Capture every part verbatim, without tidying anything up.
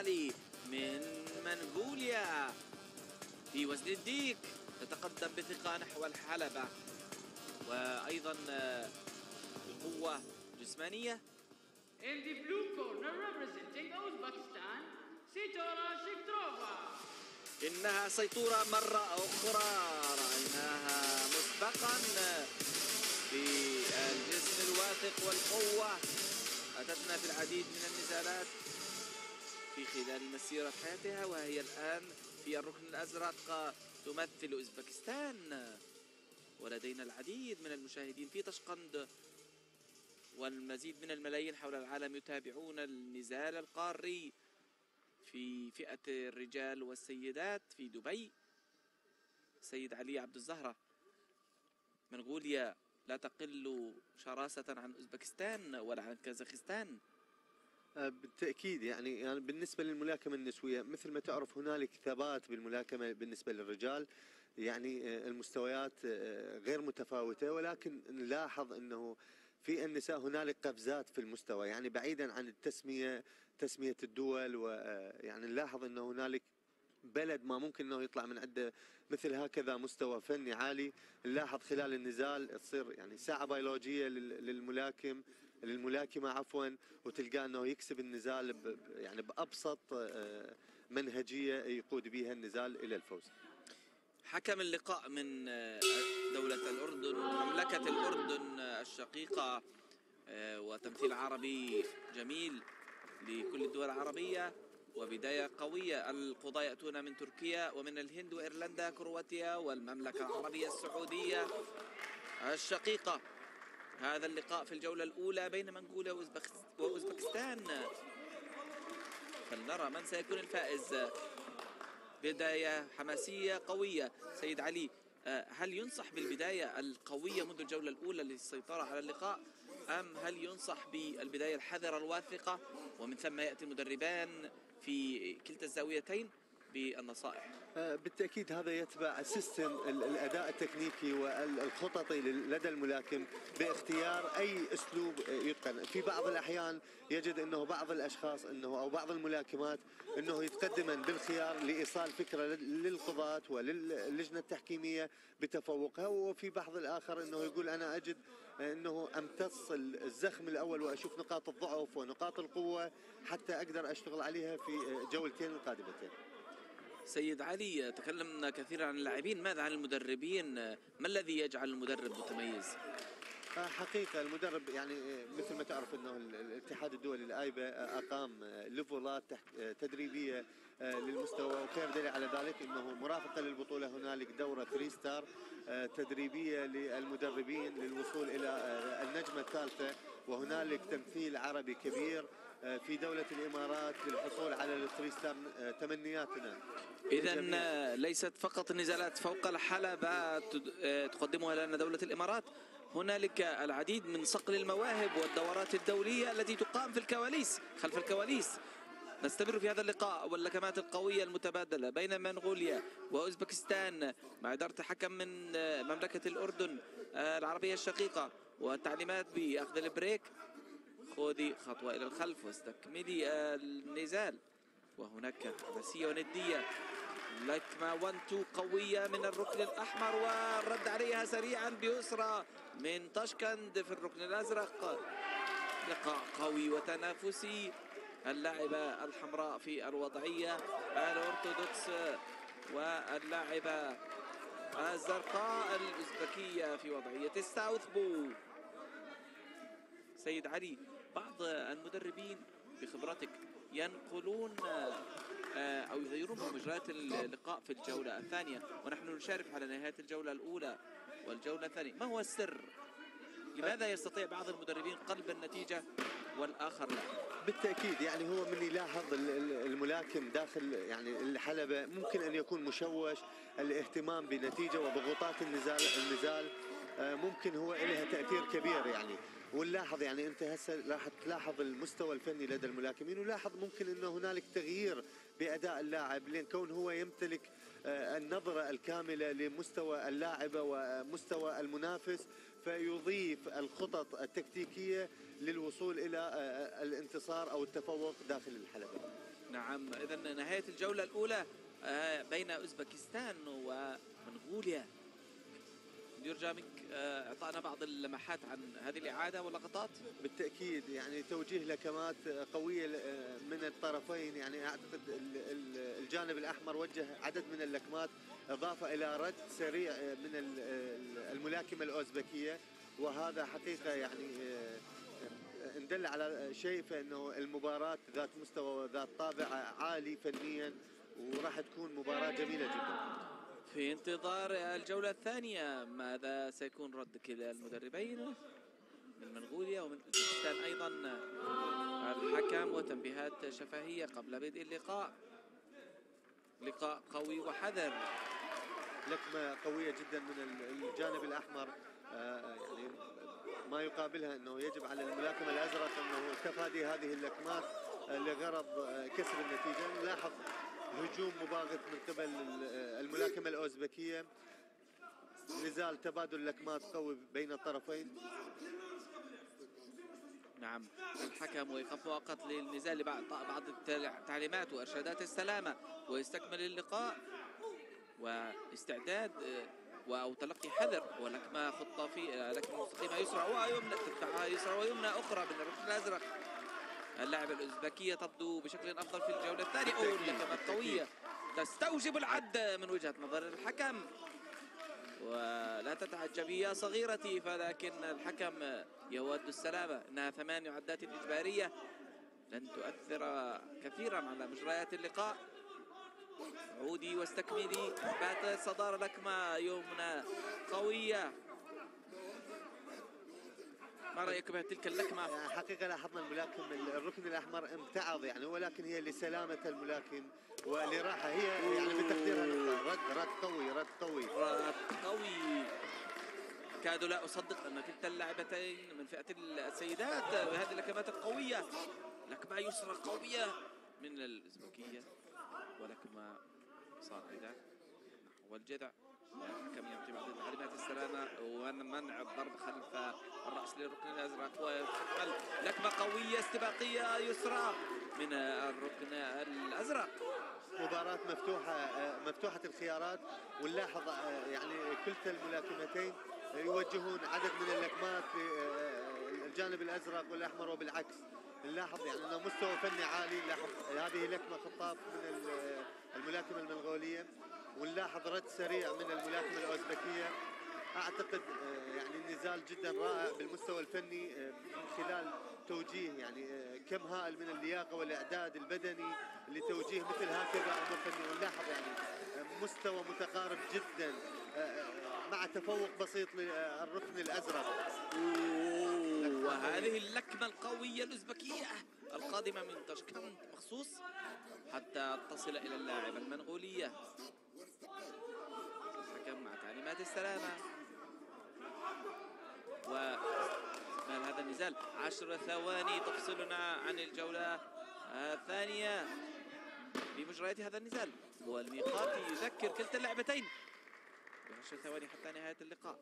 علي من منغوليا في وزن الديك تتقدم بثقة نحو الحلبة، وأيضا بقوة جسمانية. In the blue corner representing Uzbekistan, Saytora Shiktrova. إنها سيطورة مرة أخرى، رأيناها مسبقا في الجسم الواثق والقوة، أتتنا في العديد من النزالات في خلال مسيرة حياتها، وهي الآن في الركن الأزرق تمثل أوزبكستان. ولدينا العديد من المشاهدين في طشقند والمزيد من الملايين حول العالم يتابعون النزال القاري في فئة الرجال والسيدات في دبي. سيد علي عبد الزهرة، منغوليا لا تقل شراسة عن أوزبكستان ولا عن كازاخستان. بالتأكيد يعني, يعني بالنسبة للملاكمة النسوية مثل ما تعرف هنالك ثبات بالملاكمة بالنسبة للرجال، يعني المستويات غير متفاوتة، ولكن نلاحظ أنه في النساء هنالك قفزات في المستوى، يعني بعيدا عن التسمية تسمية الدول، ويعني نلاحظ أنه هنالك بلد ما ممكن أنه يطلع من عنده مثل هكذا مستوى فني عالي. نلاحظ خلال النزال تصير يعني ساعة بيولوجية للملاكم للملاكمة عفوا، وتلقى أنه يكسب النزال يعني بأبسط منهجية يقود بها النزال إلى الفوز. حكم اللقاء من دولة الأردن، مملكة الأردن الشقيقة، وتمثيل عربي جميل لكل الدول العربية وبداية قوية. القضاة يأتون من تركيا ومن الهند وإيرلندا كرواتيا والمملكة العربية السعودية الشقيقة. هذا اللقاء في الجولة الأولى بين منغوليا وأوزبكستان، فلنرى من سيكون الفائز. بداية حماسية قوية. سيد علي، هل ينصح بالبداية القوية منذ الجولة الأولى للسيطرة على اللقاء، أم هل ينصح بالبداية الحذرة الواثقة ومن ثم يأتي المدربان في كلتا الزاويتين بالنصائح؟ بالتأكيد هذا يتبع سيستم الأداء التكنيكي والخططي لدى الملاكم باختيار أي أسلوب يتقن. في بعض الأحيان يجد أنه بعض الأشخاص أنه أو بعض الملاكمات أنه يتقدم بالخيار لإيصال فكرة للقضاة وللجنة التحكيمية بتفوقها، وفي بعض الآخر أنه يقول أنا أجد أنه أمتص الزخم الأول وأشوف نقاط الضعف ونقاط القوة حتى أقدر أشتغل عليها في جولتين القادمتين. سيد علي، تكلمنا كثيرا عن اللاعبين، ماذا عن المدربين؟ ما الذي يجعل المدرب متميز؟ حقيقة المدرب يعني مثل ما تعرف أنه الاتحاد الدولي الآيبة أقام ليفلات تدريبية للمستوى، وخير دليل على ذلك أنه مرافقة للبطولة هنالك دورة ثري ستار تدريبية للمدربين للوصول إلى النجمة الثالثة، وهنالك تمثيل عربي كبير في دولة الإمارات للحصول على الثري ستار. تمنياتنا إذن ليست فقط نزالات فوق الحلبة تقدمها لنا دولة الإمارات، هنالك العديد من صقل المواهب والدورات الدولية التي تقام في الكواليس خلف الكواليس. نستمر في هذا اللقاء واللكمات القوية المتبادلة بين منغوليا وأوزبكستان مع إدارة حكم من مملكة الأردن العربية الشقيقة، والتعليمات بأخذ البريك، خذي خطوة إلى الخلف واستكملي النزال. وهناك حماسية وندية، لكمة وان تو قوية من الركن الأحمر والرد عليها سريعا بيسرى من طشقند في الركن الأزرق. لقاء قوي وتنافسي. اللاعبة الحمراء في الوضعية الأرثوذكس واللاعبة الزرقاء الأوزبكية في وضعية الساوث بو. سيد علي، بعض المدربين بخبرتك ينقلون أو يغيرون من مجريات اللقاء في الجولة الثانية، ونحن نشارف على نهاية الجولة الأولى والجولة الثانية. ما هو السر؟ لماذا يستطيع بعض المدربين قلب النتيجة والآخر لا؟ بالتأكيد يعني هو من يلاحظ الملاكم داخل يعني الحلبة ممكن أن يكون مشوش، الاهتمام بنتيجة وضغوطات النزال النزال ممكن هو لها تأثير كبير يعني. ونلاحظ يعني أنت هسه راح تلاحظ المستوى الفني لدى الملاكمين، ولاحظ ممكن أنه هنالك تغيير بأداء اللاعب، لأن كون هو يمتلك النظرة الكاملة لمستوى اللاعبة ومستوى المنافس، فيضيف الخطط التكتيكية للوصول إلى الانتصار أو التفوق داخل الحلبة. نعم، إذا نهاية الجولة الأولى بين أوزبكستان ومنغوليا. مدير جامك أعطانا بعض اللمحات عن هذه الإعادة واللقطات. بالتأكيد يعني توجيه لكمات قوية من الطرفين، يعني أعتقد الجانب الأحمر وجه عدد من اللكمات إضافة إلى رد سريع من الملاكمة الأوزبكية، وهذا حقيقة يعني إن دل على شيء فإنه المباراة ذات مستوى وذات طابع عالي فنيا، وراح تكون مباراة جميلة جدا. في انتظار الجولة الثانية ماذا سيكون رد كلا المدربين من منغوليا ومن أوزبكستان أيضا الحكم وتنبيهات شفهية قبل بدء اللقاء. لقاء قوي وحذر. لكمة قوية جدا من الجانب الأحمر، آه يعني ما يقابلها أنه يجب على الملاكم الأزرق أنه تفادي هذه اللكمات لغرض كسب النتيجة. نلاحظ هجوم مباغت من قبل الملاكمة الأوزبكية، نزال تبادل لكمات قوي بين الطرفين. نعم، الحكم ويقف مؤقت للنزال لبعض بعض التعليمات وإرشادات السلامة، ويستكمل اللقاء واستعداد أو تلقي حذر ولكمة خطافية، لكمة مستقيمة يسرى ويمنى تتبعها يسرى ويمنى أخرى من الركن الأزرق. اللاعبة الأوزبكية تبدو بشكل أفضل في الجولة الثانية. أو لكمة قوية تستوجب العد من وجهة نظر الحكم، ولا تتعجب يا صغيرتي، فلكن الحكم يود السلامة. إنها ثمان عدات إجبارية لن تؤثر كثيرا على مجريات اللقاء. عودي واستكملي. بات صدار لكمة يمنى قوية. ما رأيك بتلك اللكمة؟ يعني حقيقة لاحظنا الملاكم الركن الأحمر امتعض يعني، ولكن هي لسلامة الملاكم ولراحة، هي يعني بتقديرها رد رد قوي رد قوي رد قوي. كادوا لا أصدق أن كلتا اللاعبتين من فئة السيدات بهذه اللكمات القوية. لكمة يسرى قوية من الأوزبكية، ولكمة صاعدة نحو الجذع. الحكم يعطي بعض تعليمات السلامة ومنع الضرب خلف الرأس للركن الأزرق، وتكمل لكمة قوية استباقية يسرى من الركن الأزرق. مباراة مفتوحة مفتوحة الخيارات، ونلاحظ يعني كلتا الملاكمتين يوجهون عدد من اللكمات للجانب الأزرق والأحمر وبالعكس. نلاحظ يعني أنه مستوى فني عالي. نلاحظ هذه لكمة خطاف من الملاكمة المنغولية، ونلاحظ رد سريع من الملاكمة الأوزبكية. أعتقد يعني النزال جدا رائع بالمستوى الفني من خلال توجيه يعني كم هائل من اللياقة والإعداد البدني لتوجيه مثل هكذا أمور فنية. ونلاحظ يعني مستوى متقارب جدا مع تفوق بسيط للركن الأزرق. وهذه اللكمة القوية الأوزبكية القادمة من طشكند مخصوص حتى تصل إلى اللاعبة المنغولية. الحكم مع تعليمات السلامة واستكمال هذا النزال. عشر ثواني تفصلنا عن الجولة الثانية بمجريات هذا النزال، والميقات يذكر كلتا اللاعبتين بعشر ثواني حتى نهاية اللقاء.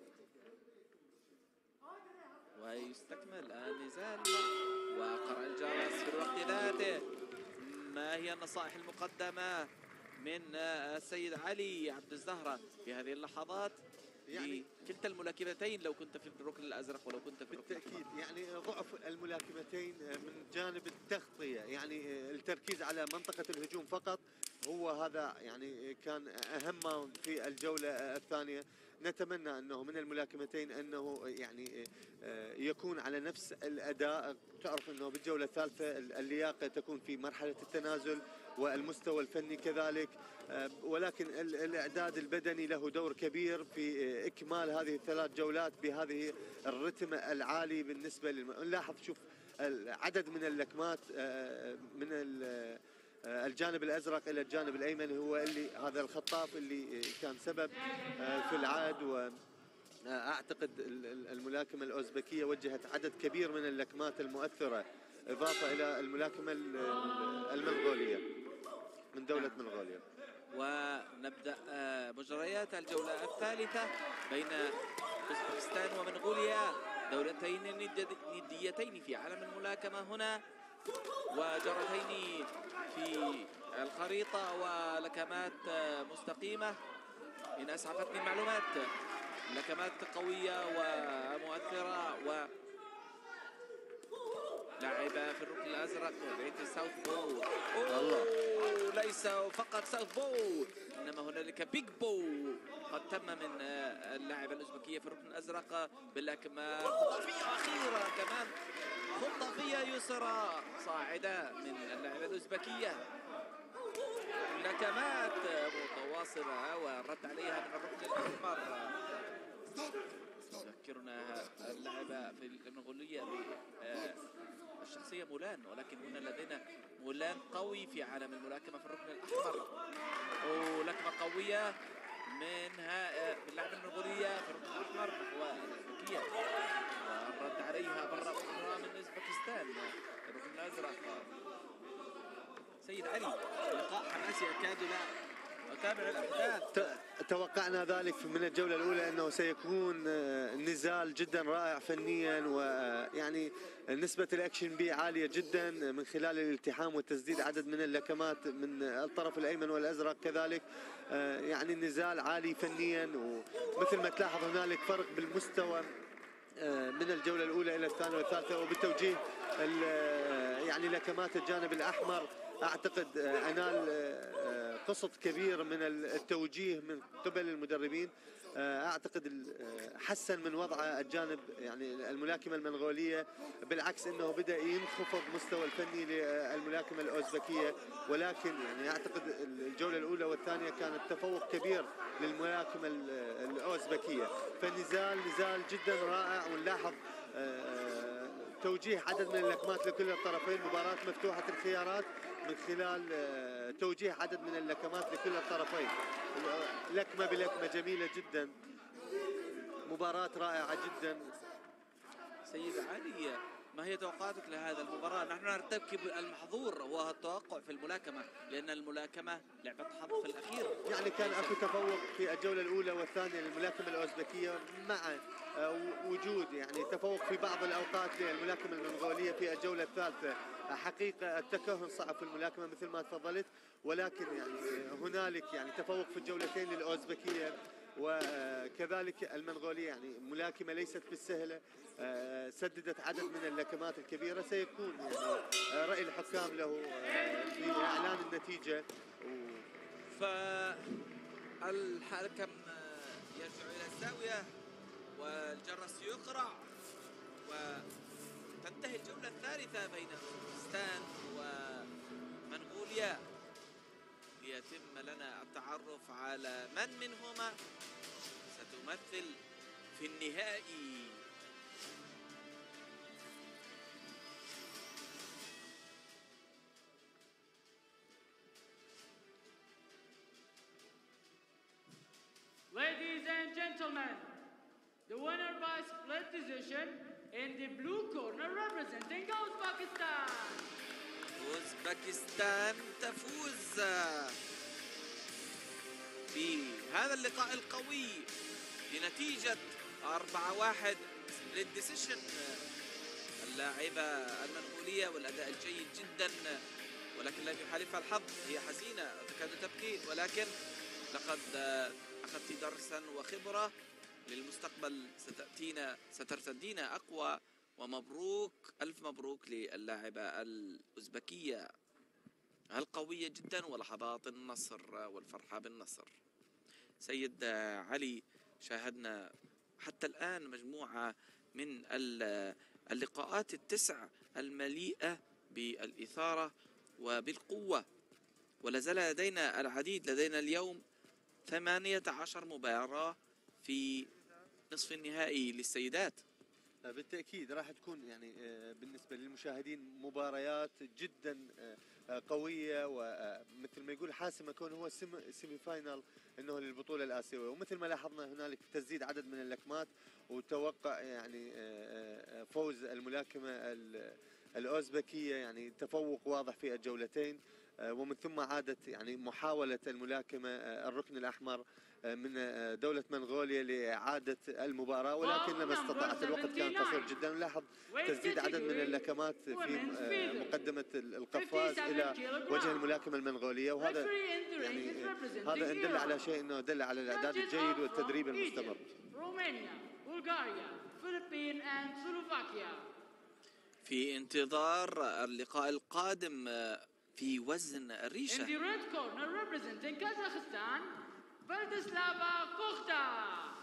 ويستكمل النزال وقرع الجرس في الوقت ذاته. ما هي النصائح المقدمة من السيد علي عبد الزهرة في هذه اللحظات يعني كلتا الملاكمتين، لو كنت في الركن الأزرق ولو كنت في الركن بالتأكيد يعني ضعف الملاكمتين من جانب التغطية، يعني التركيز على منطقة الهجوم فقط هو هذا يعني كان أهم في الجولة الثانية. نتمنى أنه من الملاكمتين أنه يعني يكون على نفس الأداء. تعرف أنه بالجولة الثالثة اللياقة تكون في مرحلة التنازل والمستوى الفني كذلك، ولكن الإعداد البدني له دور كبير في إكمال هذه الثلاث جولات بهذه الرتم العالي بالنسبة للم... نلاحظ شوف عدد من اللكمات من الجانب الأزرق إلى الجانب الأيمن، هو اللي هذا الخطاف اللي كان سبب في العاد. وأعتقد الملاكمة الأوزبكية وجهت عدد كبير من اللكمات المؤثرة إضافة إلى الملاكمة المنغولية من دولة منغوليا. ونبدأ مجريات الجولة الثالثة بين أوزبكستان ومنغوليا، دولتين نديتين في عالم الملاكمة هنا. وجرتين في الخريطة ولكمات مستقيمة. إن أسعفتني المعلومات لكمات قوية ومؤثرة و لاعبة في الركن الأزرق وبيت الساوث بو. الله. ليس فقط ساوث بو إنما هنالك بيج بو قد تم من اللاعبة الأوزبكية في الركن الأزرق باللكمة خطافية أخيرة كمان خطافية يسرى صاعدة من اللاعبة الأوزبكية. لكمات متواصلة والرد عليها من الركن الأحمر. تذكرنا اللاعبة في المنغولية بالشخصية مولان، ولكن هنا لدينا مولان قوي في عالم الملاكمة في الركن الأحمر. ولكمة قوية منها اللاعبة المنغولية في الركن الأحمر نحو الأوزبكية والرد عليها مرة أخرى من أوزبكستان في الركن الأزرق. سيد علي لقاء حماسي يكاد لا أتابع الأحداث. توقعنا ذلك من الجولة الأولى أنه سيكون نزال جدا رائع فنيا، ويعني نسبة الأكشن بي عالية جدا من خلال الالتحام وتسديد عدد من اللكمات من الطرف الأيمن والأزرق كذلك. يعني النزال عالي فنيا، ومثل ما تلاحظ هنالك فرق بالمستوى من الجولة الأولى إلى الثانية والثالثة، وبالتوجيه يعني لكمات الجانب الأحمر أعتقد أنال قسط كبير من التوجيه من قبل المدربين. أعتقد حسن من وضع الجانب يعني الملاكمة المنغولية، بالعكس أنه بدأ ينخفض مستوى الفني للملاكمة الأوزبكية، ولكن يعني أعتقد الجولة الأولى والثانية كان التفوق كبير للملاكمة الأوزبكية. فالنزال نزال جدا رائع، ونلاحظ توجيه عدد من اللكمات لكل الطرفين. مباراة مفتوحة الخيارات من خلال توجيه عدد من اللكمات لكل الطرفين، لكمة بلكمة جميلة جدا، مباراة رائعة جدا. سيد علي، ما هي توقعاتك لهذا المباراة؟ نحن نرتكب المحظور وهو التوقع في الملاكمة، لأن الملاكمة لعبة حظ في الأخير. يعني كان أكو تفوق في الجولة الأولى والثانية للملاكمة الأوزبكية، مع وجود يعني تفوق في بعض الأوقات للملاكمة المنغولية في الجولة الثالثة. حقيقة التكهن صعب في الملاكمة مثل ما تفضلت، ولكن يعني هنالك يعني تفوق في الجولتين للأوزبكية وكذلك المنغولية. يعني ملاكمة ليست بالسهلة، سددت عدد من اللكمات الكبيرة. سيكون يعني رأي الحكام له في إعلان النتيجة. فالحكم يرجع إلى الزاوية والجرس يقرع وتنتهي الجولة الثالثة بين أوزبكستان ومنغوليا، ليتم لنا التعرف على من منهما ستمثل في النهائي. Ladies and gentlemen, the winner by split decision in the blue corner representing Uzbekistan. أوزبكستان تفوز بهذا اللقاء القوي بنتيجة أربعة واحد سبليت ديسيشن. اللاعبة المنغولية والأداء الجيد جدا، ولكن لم يحالفها الحظ. هي حزينة تكاد تبكي، ولكن لقد أخذت درسا وخبرة للمستقبل. ستأتينا سترتدينا أقوى، ومبروك ألف مبروك للاعبة الأوزبكية القوية جدا، ولحظات النصر والفرحة بالنصر. سيد علي، شاهدنا حتى الآن مجموعة من اللقاءات التسع المليئة بالإثارة وبالقوة، ولا زال لدينا العديد. لدينا اليوم ثمانية عشر مباراة في نصف النهائي للسيدات. بالتأكيد راح تكون يعني بالنسبة للمشاهدين مباريات جدا قوية، ومثل ما يقول حاسمة، كون هو سيمي فاينل انه للبطولة الآسيوية. ومثل ما لاحظنا هنالك تسديد عدد من اللكمات، وتوقع يعني فوز الملاكمة الأوزبكية، يعني تفوق واضح في الجولتين. ومن ثم عادت يعني محاولة الملاكمة الركن الأحمر من دولة منغوليا لإعادة المباراة، ولكن ما استطاعت. الوقت كان قصير جدا. نلاحظ تسديد عدد من اللكمات في مقدمة القفاز إلى وجه الملاكمة المنغولية، وهذا يعني هذا يدل على شيء، انه يدل على الإعداد الجيد والتدريب المستمر. رومانيا، بلغاريا، فلبين and سلوفاكيا. في انتظار اللقاء القادم في وزن الريشة. In the red corner representing Kazakhstan, Vladislava Kokhta.